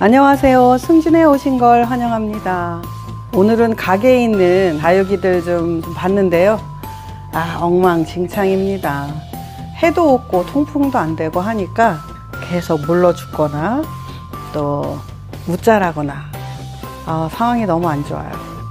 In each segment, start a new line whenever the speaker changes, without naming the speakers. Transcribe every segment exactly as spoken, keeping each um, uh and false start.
안녕하세요. 승진에 오신 걸 환영합니다. 오늘은 가게에 있는 다육이들 좀 봤는데요. 아, 엉망진창입니다. 해도 없고 통풍도 안 되고 하니까 계속 물러 죽거나 또 무자라거나 아, 상황이 너무 안 좋아요.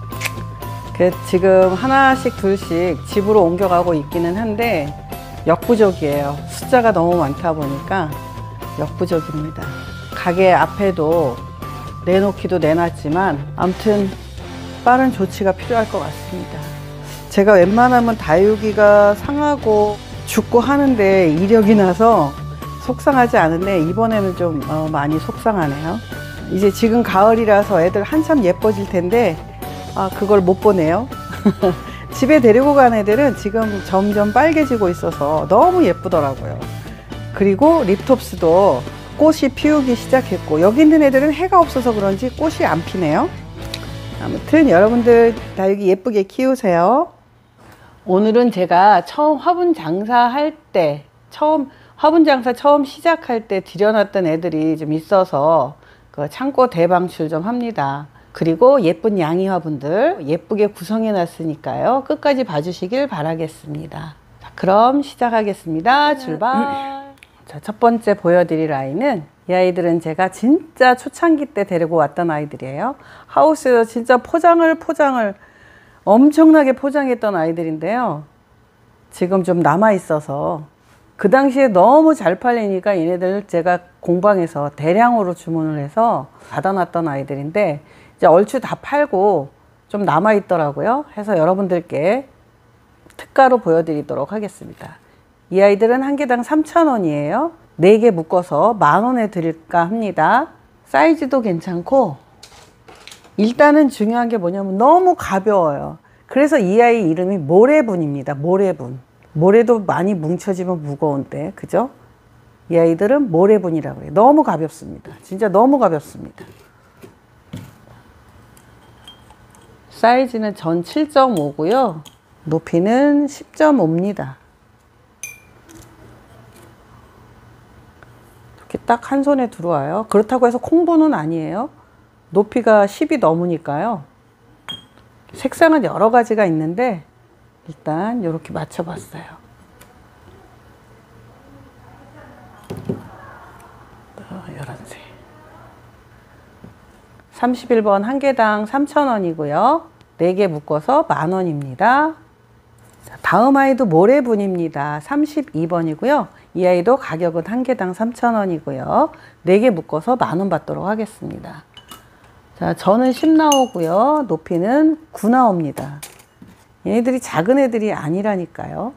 그 지금 하나씩 둘씩 집으로 옮겨가고 있기는 한데 역부족이에요. 숫자가 너무 많다 보니까 역부족입니다. 가게 앞에도 내놓기도 내놨지만 아무튼 빠른 조치가 필요할 것 같습니다. 제가 웬만하면 다육이가 상하고 죽고 하는데 이력이 나서 속상하지 않은데 이번에는 좀 어, 많이 속상하네요. 이제 지금 가을이라서 애들 한참 예뻐질 텐데 아, 그걸 못 보네요. 집에 데리고 간 애들은 지금 점점 빨개지고 있어서 너무 예쁘더라고요. 그리고 립톱스도 꽃이 피우기 시작했고 여기 있는 애들은 해가 없어서 그런지 꽃이 안 피네요. 아무튼 여러분들 다육이 예쁘게 키우세요. 오늘은 제가 처음 화분 장사할 때 처음 화분 장사 처음 시작할 때 들여놨던 애들이 좀 있어서 그 창고 대방출 좀 합니다. 그리고 예쁜 양이 화분들 예쁘게 구성해 놨으니까요. 끝까지 봐주시길 바라겠습니다. 자, 그럼 시작하겠습니다. 출발! 자, 첫 번째 보여드릴 아이는 이 아이들은 제가 진짜 초창기 때 데리고 왔던 아이들이에요. 하우스에서 진짜 포장을 포장을 엄청나게 포장했던 아이들인데요. 지금 좀 남아 있어서 그 당시에 너무 잘 팔리니까 얘네들 제가 공방에서 대량으로 주문을 해서 받아놨던 아이들인데 이제 얼추 다 팔고 좀 남아 있더라고요. 해서 여러분들께 특가로 보여드리도록 하겠습니다. 이 아이들은 한 개당 삼천 원이에요. 네 개 묶어서 만 원에 드릴까 합니다. 사이즈도 괜찮고 일단은 중요한 게 뭐냐면 너무 가벼워요. 그래서 이 아이 이름이 모래분입니다. 모래분. 모래도 많이 뭉쳐지면 무거운데 그죠? 이 아이들은 모래분이라고 해요. 너무 가볍습니다. 진짜 너무 가볍습니다. 사이즈는 전 칠 점 오고요. 높이는 십 점 오입니다. 이렇게 딱 한 손에 들어와요. 그렇다고 해서 콩분은 아니에요. 높이가 십이 넘으니까요. 색상은 여러 가지가 있는데 일단 이렇게 맞춰봤어요. 이런색. 삼십일 번 한 개당 삼천 원이고요. 네 개 묶어서 만 원입니다. 자, 다음 아이도 모래분입니다. 삼십이 번이고요. 이 아이도 가격은 한 개당 삼천 원이고요. 네 개 묶어서 만 원 받도록 하겠습니다. 자, 저는 십 나오고요. 높이는 구 나옵니다. 얘네들이 작은 애들이 아니라니까요.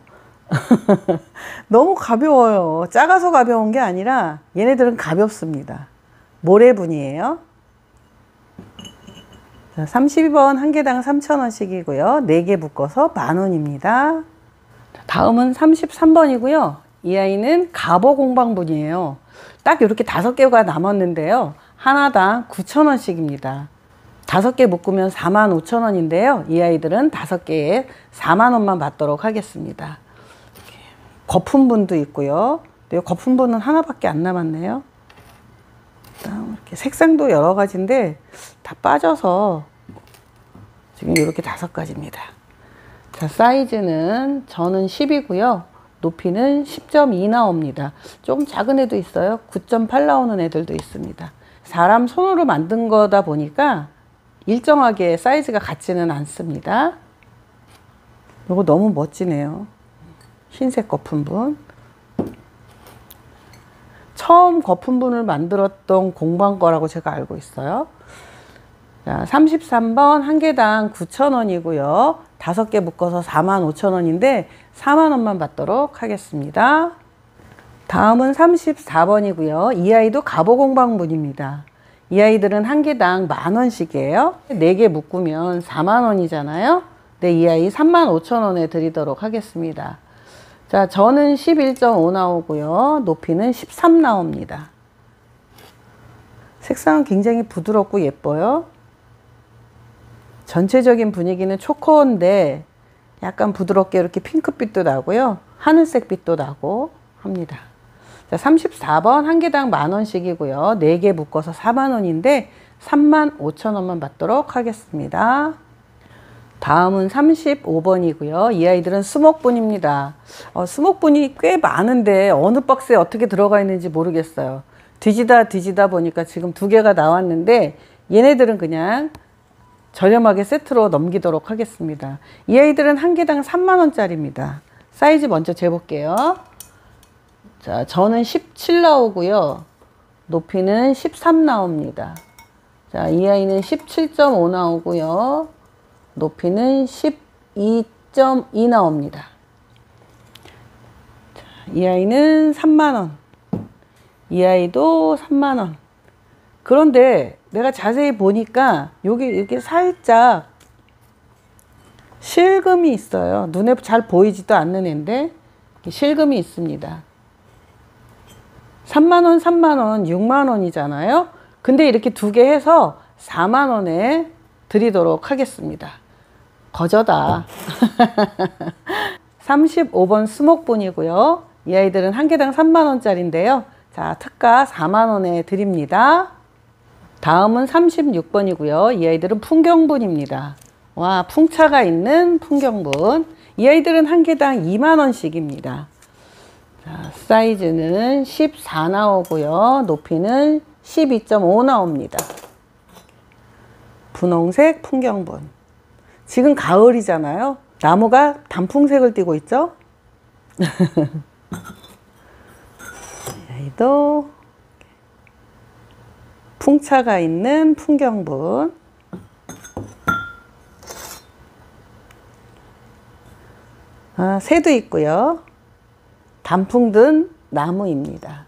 너무 가벼워요. 작아서 가벼운 게 아니라 얘네들은 가볍습니다. 모래분이에요. 자, 삼십이 번 한 개당 삼천 원씩이고요. 네 개 묶어서 만 원입니다. 다음은 삼십삼 번이고요. 이 아이는 갑오공방분이에요. 딱 이렇게 다섯 개가 남았는데요. 하나당 구천 원씩입니다. 다섯 개 묶으면 사만 오천 원인데요. 이 아이들은 다섯 개에 사만 원만 받도록 하겠습니다. 거품분도 있고요. 거품분은 하나밖에 안 남았네요. 이렇게 색상도 여러 가지인데 다 빠져서 지금 이렇게 다섯 가지입니다. 자, 사이즈는 저는 십이고요. 높이는 십 점 이 나옵니다. 조금 작은 애도 있어요. 구 점 팔 나오는 애들도 있습니다. 사람 손으로 만든 거다 보니까 일정하게 사이즈가 같지는 않습니다. 이거 너무 멋지네요. 흰색 거품분. 처음 거품분을 만들었던 공방 거라고 제가 알고 있어요. 자, 삼십삼 번 한 개당 구천 원이고요. 다섯 개 묶어서 사만 오천 원인데 사만 원만 받도록 하겠습니다. 다음은 삼십사 번이고요. 이 아이도 갑오공방분입니다. 이 아이들은 한 개당 만 원씩이에요. 네 개 묶으면 사만 원이잖아요. 네, 이 아이 삼만 오천 원에 드리도록 하겠습니다. 자, 저는 십일 점 오 나오고요. 높이는 십삼 나옵니다. 색상은 굉장히 부드럽고 예뻐요. 전체적인 분위기는 초코인데 약간 부드럽게 이렇게 핑크빛도 나고요. 하늘색 빛도 나고 합니다. 자, 삼십사 번 한 개당 만 원씩이고요. 네 개 묶어서 사만 원인데 삼만 오천 원만 받도록 하겠습니다. 다음은 삼십오 번이고요. 이 아이들은 수목분입니다. 어, 수목분이 꽤 많은데 어느 박스에 어떻게 들어가 있는지 모르겠어요. 뒤지다 뒤지다 보니까 지금 두 개가 나왔는데 얘네들은 그냥 저렴하게 세트로 넘기도록 하겠습니다. 이 아이들은 한 개당 삼만 원짜리입니다. 사이즈 먼저 재볼게요. 자, 저는 십칠 나오고요. 높이는 십삼 나옵니다. 자, 이 아이는 십칠 점 오 나오고요. 높이는 십이 점 이 나옵니다. 자, 이 아이는 삼만 원. 이 아이도 삼만 원. 그런데 내가 자세히 보니까 여기 이렇게 살짝 실금이 있어요. 눈에 잘 보이지도 않는 애인데 실금이 있습니다. 삼만 원, 삼만 원, 육만 원이잖아요. 근데 이렇게 두 개 해서 사만 원에 드리도록 하겠습니다. 거저다. 삼십오 번 수목분이고요. 이 아이들은 한 개당 삼만 원짜리인데요. 자, 특가 사만 원에 드립니다. 다음은 삼십육 번이고요. 이 아이들은 풍경분입니다. 와, 풍차가 있는 풍경분. 이 아이들은 한 개당 이만 원씩입니다. 자, 사이즈는 십사 나오고요. 높이는 십이 점 오 나옵니다. 분홍색 풍경분. 지금 가을이잖아요. 나무가 단풍색을 띠고 있죠? 또 풍차가 있는 풍경분. 아, 새도 있고요. 단풍 든 나무입니다.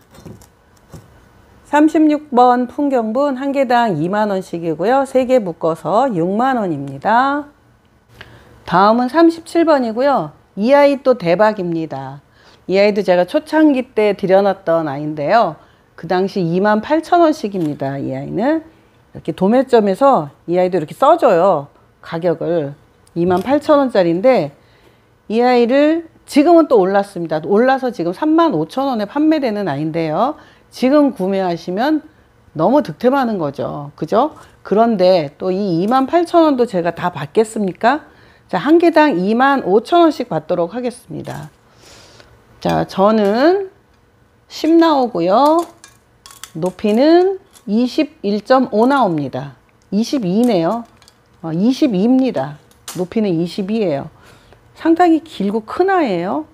삼십육 번 풍경분 한 개당 이만 원씩이고요. 세 개 묶어서 육만 원입니다. 다음은 삼십칠 번이고요. 이 아이 또 대박입니다. 이 아이도 제가 초창기 때 들여놨던 아이인데요. 그 당시 이만 팔천 원씩입니다. 이 아이는 이렇게 도매점에서 이 아이도 이렇게 써줘요. 가격을 이만 팔천 원짜리인데 이 아이를 지금은 또 올랐습니다. 올라서 지금 삼만 오천 원에 판매되는 아이인데요. 지금 구매하시면 너무 득템하는 거죠. 그죠? 그런데 또 이 이만 팔천 원도 제가 다 받겠습니까? 자, 한 개당 이만 오천 원씩 받도록 하겠습니다. 자, 저는 십 나오고요. 높이는 이십일 점 오 나옵니다. 이십이네요. 어, 이십이입니다. 높이는 이십이에요. 상당히 길고 큰 아이예요.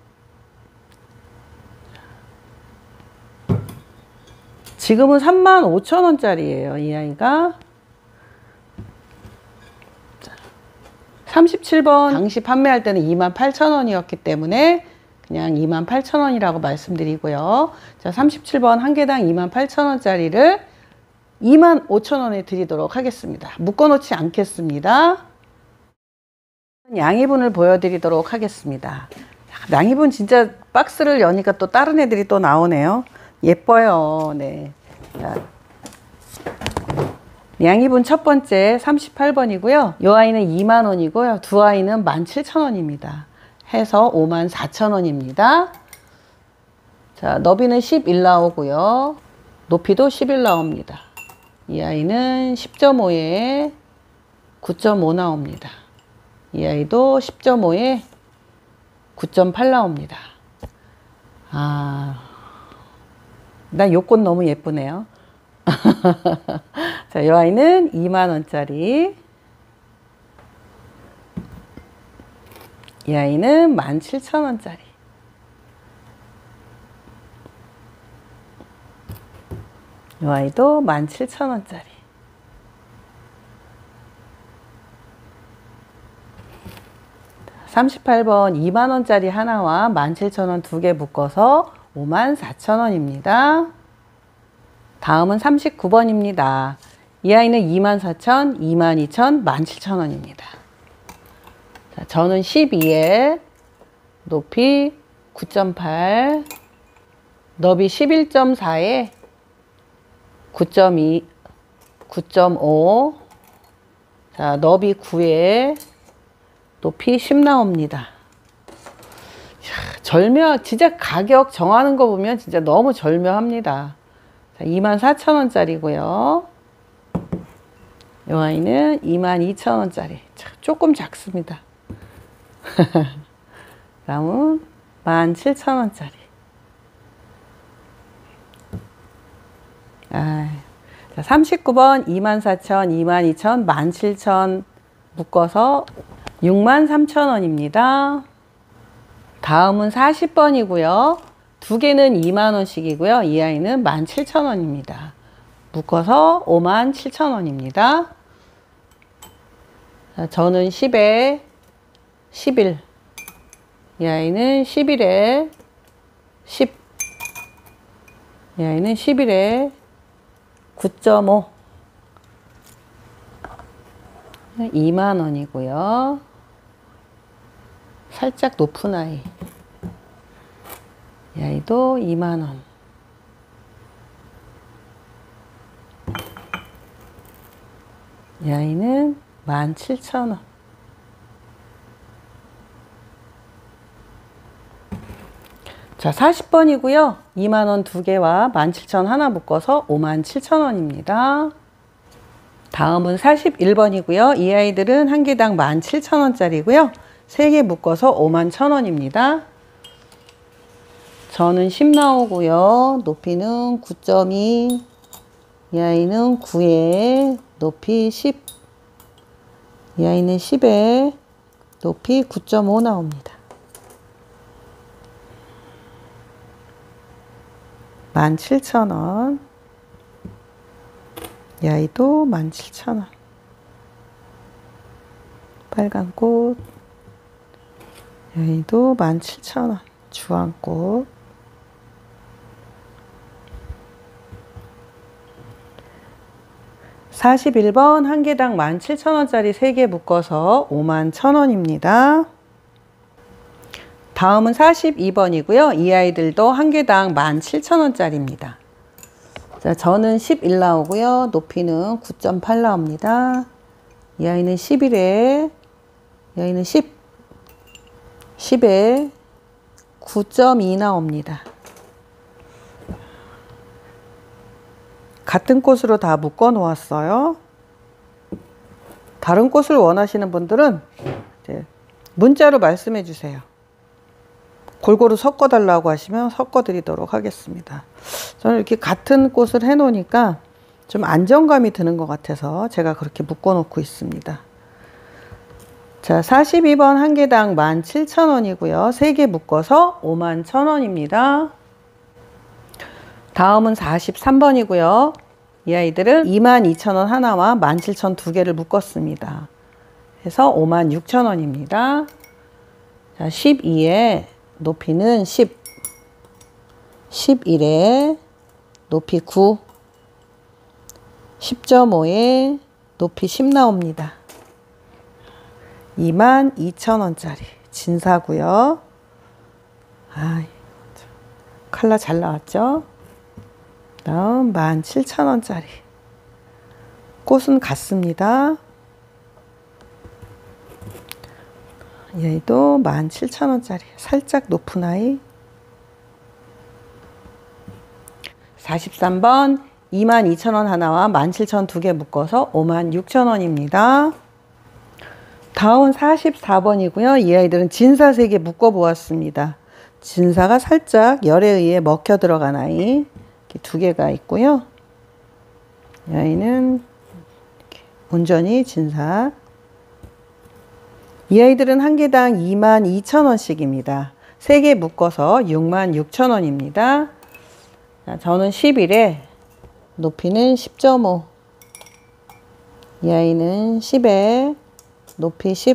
지금은 삼만 오천 원짜리예요. 이 아이가. 삼십칠 번 당시 판매할 때는 이만 팔천 원이었기 때문에 그냥 이만 팔천 원이라고 말씀드리고요. 자, 삼십칠 번 한 개당 이만 팔천 원짜리를 이만 오천 원에 드리도록 하겠습니다. 묶어놓지 않겠습니다. 양이분을 보여드리도록 하겠습니다. 양이분 진짜 박스를 여니까 또 다른 애들이 또 나오네요. 예뻐요. 네. 자, 양이분 첫 번째 삼십팔 번이고요. 이 아이는 이만 원이고요. 두 아이는 만 칠천 원입니다. 해서 오만 사천 원입니다. 자, 너비는 십일 나오고요. 높이도 십일 나옵니다. 이 아이는 십 점 오에 구 점 오 나옵니다. 이 아이도 십 점 오에 구 점 팔 나옵니다. 아, 난 요 꽃 너무 예쁘네요. 자, 이 아이는 이만 원짜리. 이 아이는 만 칠천 원짜리. 이 아이도 만 칠천 원짜리. 삼십팔 번 이만 원짜리 하나와 만 칠천 원 두 개 묶어서 오만 사천 원입니다. 다음은 삼십구 번입니다. 이 아이는 이만 사천, 이만 이천, 만 칠천 원입니다. 자, 저는 십이에 높이 구 점 팔, 너비 십일 점 사에 구 점 이, 구 점 오, 자, 너비 구에 높이 십 나옵니다. 절묘, 진짜 가격 정하는 거 보면 진짜 너무 절묘합니다. 자, 이만 사천 원짜리고요. 이 아이는 이만 이천 원짜리. 조금 작습니다. 다음은 만 칠천 원짜리. 아, 자, 삼십구 번 이만 사천, 이만 이천, 만 칠천 묶어서 육만 삼천 원입니다. 다음은 사십 번이고요. 두 개는 이만 원씩이고요. 이 아이는 만 칠천 원입니다. 묶어서 오만 칠천 원입니다. 자, 저는 십에 십일. 이 아이는 십일에 십. 이 아이는 십일에 구 점 오. 이만 원이고요. 살짝 높은 아이. 이 아이도 이만 원. 이 아이는 만 칠천 원. 자, 사십 번이고요. 이만 원 두 개와 만 칠천 원 하나 묶어서 오만 칠천 원입니다. 다음은 사십일 번이고요. 이 아이들은 한 개당 만 칠천 원짜리고요. 세 개 묶어서 오만 천 원입니다. 저는 십 나오고요. 높이는 구 점 이. 이 아이는 구에 높이 십. 이 아이는 십에 높이 구 점 오 나옵니다. 만 칠천 원. 이 아이도 만 칠천 원. 빨간 꽃. 이 아이도 만 칠천 원. 주황꽃. 사십일 번 한 개당 만 칠천 원짜리 세 개 묶어서 오만 천 원입니다. 다음은 사십이 번이고요. 이 아이들도 한 개당 만 칠천 원짜리입니다. 자, 저는 십일 나오고요. 높이는 구 점 팔 나옵니다. 이 아이는 십일에, 이 아이는 십, 십에 구 점 이 나옵니다. 같은 꽃으로 다 묶어 놓았어요. 다른 꽃을 원하시는 분들은 이제 문자로 말씀해 주세요. 골고루 섞어 달라고 하시면 섞어 드리도록 하겠습니다. 저는 이렇게 같은 꽃을 해 놓으니까 좀 안정감이 드는 것 같아서 제가 그렇게 묶어 놓고 있습니다. 자, 사십이 번 한 개당 만 칠천 원이고요. 세 개 묶어서 오만 천 원입니다. 다음은 사십삼 번이고요. 이 아이들은 이만 이천 원 하나와 만 칠천 원 두 개를 묶었습니다. 해서 오만 육천 원입니다. 자, 십이에 높이는 십, 십일에 높이 구, 십 점 오에 높이 십 나옵니다. 이만 이천 원짜리 진사고요. 아, 컬러 잘 나왔죠? 다음 만 칠천 원짜리. 꽃은 같습니다. 얘도 만 칠천 원짜리. 살짝 높은 아이. 사십삼 번 이만 이천 원 하나와 만 칠천 원 두 개 묶어서 오만 육천 원입니다. 다음은 사십사 번이고요. 이 아이들은 진사 세 개 묶어 보았습니다. 진사가 살짝 열에 의해 먹혀 들어간 아이. 두 개가 있고요. 이 아이는 온전히 진사. 이 아이들은 한 개당 이만 이천 원씩입니다. 세 개 묶어서 육만 육천 원입니다. 자, 저는 십일에 높이는 십 점 오. 이 아이는 십에 높이 십.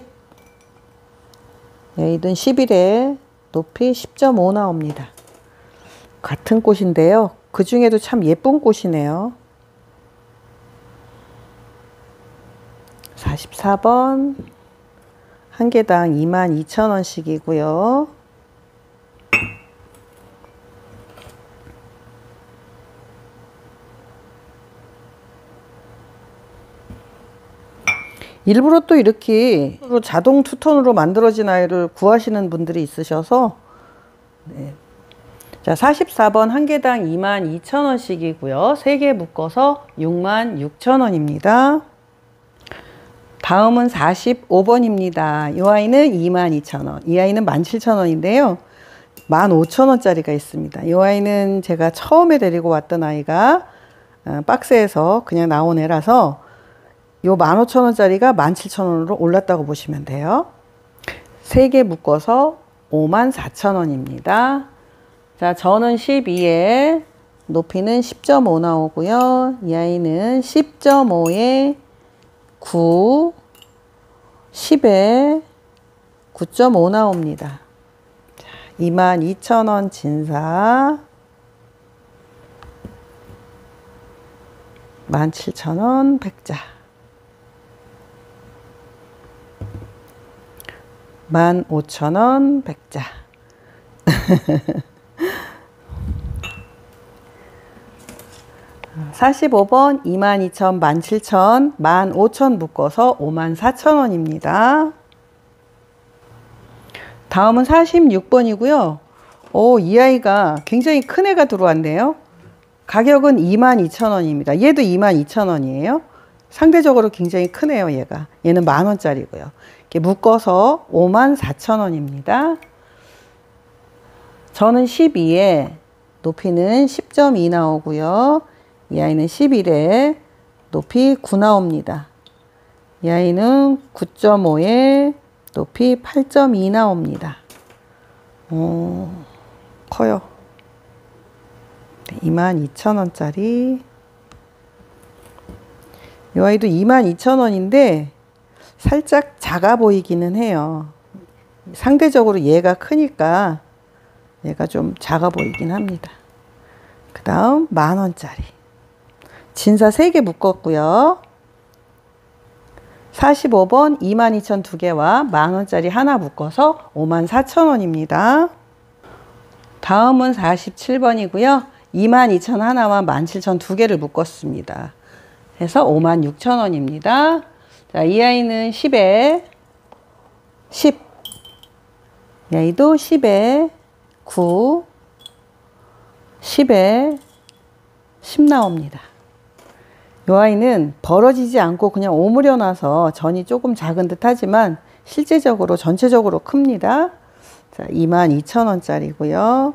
이 아이는 십일에 높이 십 점 오 나옵니다. 같은 꽃인데요. 그 중에도 참 예쁜 꽃이네요. 사십사 번 한 개당 이만 이천 원씩이고요. 일부러 또 이렇게 자동 투톤으로 만들어진 아이를 구하시는 분들이 있으셔서 네. 자, 사십사 번 한 개당 이만 이천 원씩이고요. 세 개 묶어서 육만 육천 원입니다. 다음은 사십오 번입니다. 이 아이는 이만 이천 원, 이 아이는 만 칠천 원인데요. 만 오천 원짜리가 있습니다. 이 아이는 제가 처음에 데리고 왔던 아이가 박스에서 그냥 나온 애라서 요 만 오천 원짜리가 만 칠천 원으로 올랐다고 보시면 돼요. 세 개 묶어서 오만 사천 원입니다. 자, 저는 십이에 높이는 십 점 오 나오고요. 이 아이는 십 점 오에 구, 십에 구 점 오 나옵니다. 자, 이만 이천 원 진사, 만 칠천 원 백자, 만 오천 원 백자. 사십오 번 이만 이천 원, 만 칠천 원, 만 오천 원 묶어서 오만 사천 원입니다. 다음은 사십육 번이고요. 오, 이 아이가 굉장히 큰 애가 들어왔네요. 가격은 이만 이천 원입니다. 얘도 이만 이천 원이에요. 상대적으로 굉장히 크네요, 얘가. 얘는 만 원짜리고요. 이렇게 묶어서 오만 사천 원입니다. 저는 십이에 높이는 십 점 이 나오고요. 이 아이는 십일에 높이 구 나옵니다. 이 아이는 구 점 오에 높이 팔 점 이 나옵니다. 오, 커요. 이만 이천 원짜리. 이 아이도 이만 이천 원인데 살짝 작아 보이기는 해요. 상대적으로 얘가 크니까 얘가 좀 작아 보이긴 합니다. 그 다음 만 원짜리. 진사 세 개 묶었고요. 사십오 번 이만 이천 원 두 개와 만 원짜리 하나 묶어서 오만 사천 원입니다. 다음은 사십칠 번이고요. 이만 이천 원 하나와 만 칠천 원 두 개를 묶었습니다. 해서 오만 육천 원입니다. 자, 이 아이는 십에 십, 이 아이도 십에 구, 십에 십 나옵니다. 이 아이는 벌어지지 않고 그냥 오므려 놔서 전이 조금 작은 듯 하지만 실제적으로 전체적으로 큽니다. 자, 이만 이천 원짜리고요.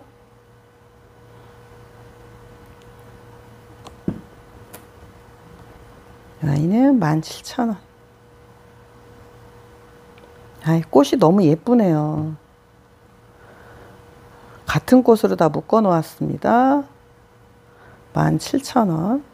이 아이는 만 칠천 원. 아이, 꽃이 너무 예쁘네요. 같은 꽃으로 다 묶어 놓았습니다. 만 칠천 원.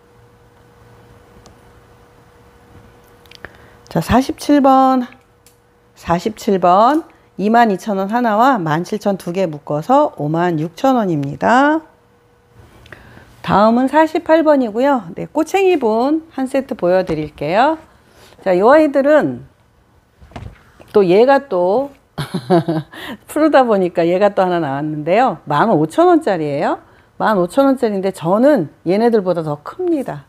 자, 사십칠 번. 사십칠 번. 이만 이천 원 하나와 만 칠천 원 두 개 묶어서 오만 육천 원입니다. 다음은 사십팔 번이고요. 네, 꼬챙이분 한 세트 보여드릴게요. 자, 이 아이들은 또 얘가 또 푸르다 보니까 얘가 또 하나 나왔는데요. 만 오천 원짜리예요. 만 오천 원짜리인데 저는 얘네들보다 더 큽니다.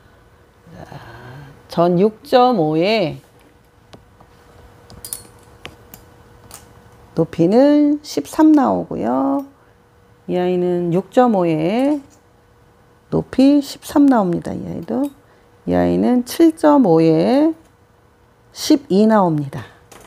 전 육 점 오에 높이는 십삼 나오고요. 이 아이는 육 점 오에 높이 십삼 나옵니다. 이 아이도. 이 아이는 칠 점 오에 십이 나옵니다.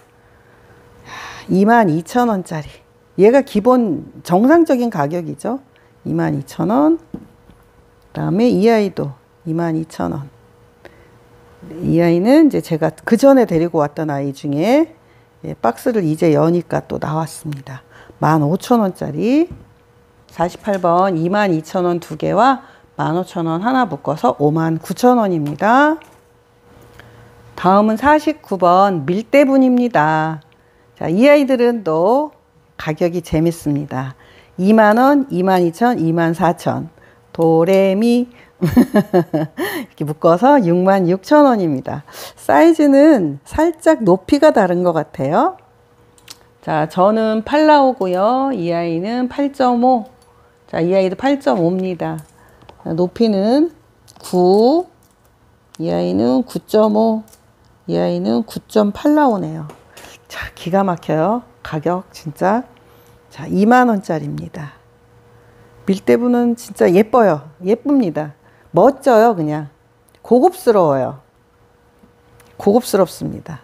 이만 이천 원짜리. 얘가 기본 정상적인 가격이죠. 이만 이천 원. 그 다음에 이 아이도 이만 이천 원. 이 아이는 이제 제가 그 전에 데리고 왔던 아이 중에 예, 박스를 이제 여니까 또 나왔습니다. 만 오천 원짜리. 사십팔 번 이만 이천 원 두 개와 만 오천 원 하나 묶어서 오만 구천 원입니다. 다음은 사십구 번 밀대분입니다. 자, 이 아이들은 또 가격이 재밌습니다. 이만 원, 이만 이천 원, 이만 사천 원. 도레미 이렇게 묶어서 육만 육천 원입니다. 사이즈는 살짝 높이가 다른 것 같아요. 자, 저는 팔 나오고요. 이 아이는 팔 점 오. 자, 이 아이도 팔 점 오입니다. 높이는 구, 이 아이는 구 점 오, 이 아이는 구 점 팔 나오네요. 자, 기가 막혀요. 가격 진짜. 자, 이만 원짜리입니다. 밀대부는 진짜 예뻐요. 예쁩니다. 멋져요, 그냥. 고급스러워요. 고급스럽습니다.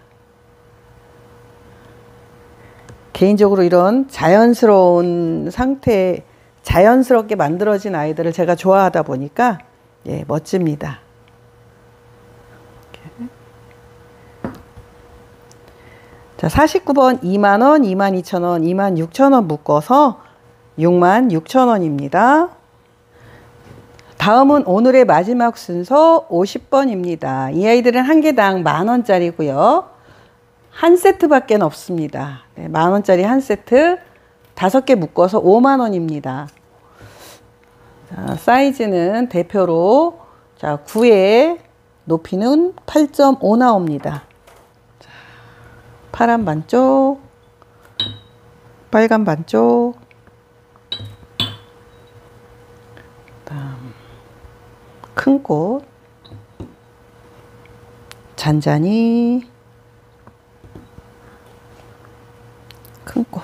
개인적으로 이런 자연스러운 상태, 자연스럽게 만들어진 아이들을 제가 좋아하다 보니까 예, 멋집니다. 자, 사십구 번 이만 원, 이만 이천 원, 이만 육천 원 묶어서 육만 육천 원입니다. 다음은 오늘의 마지막 순서 오십 번입니다. 이 아이들은 한 개당 만 원짜리고요. 한 세트밖에 없습니다. 네, 만 원짜리 한 세트 다섯 개 묶어서 오만 원입니다. 자, 사이즈는 대표로 자, 구의 높이는 팔 점 오 나옵니다. 자, 파란 반쪽, 빨간 반쪽, 다음 큰 꽃, 잔잔히 큰 꽃.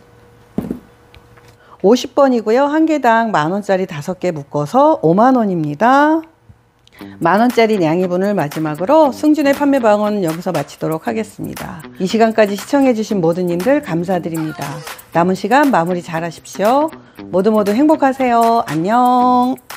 오십 번이고요. 한 개당 만 원짜리 다섯 개 묶어서 오만 원입니다. 만 원짜리 양이분을 마지막으로 승준의 판매 방어는 여기서 마치도록 하겠습니다. 이 시간까지 시청해주신 모든 님들 감사드립니다. 남은 시간 마무리 잘 하십시오. 모두 모두 행복하세요. 안녕.